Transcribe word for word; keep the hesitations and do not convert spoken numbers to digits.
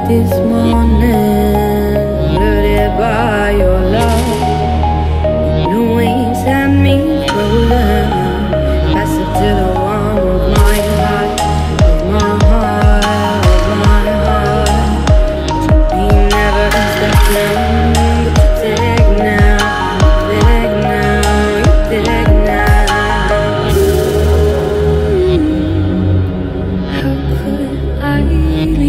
this morning, lured by your love. New waves had me rolling, passive to the warm of my heart, of my heart, of my heart. We never expected, but you take now, take now, you take now. How could I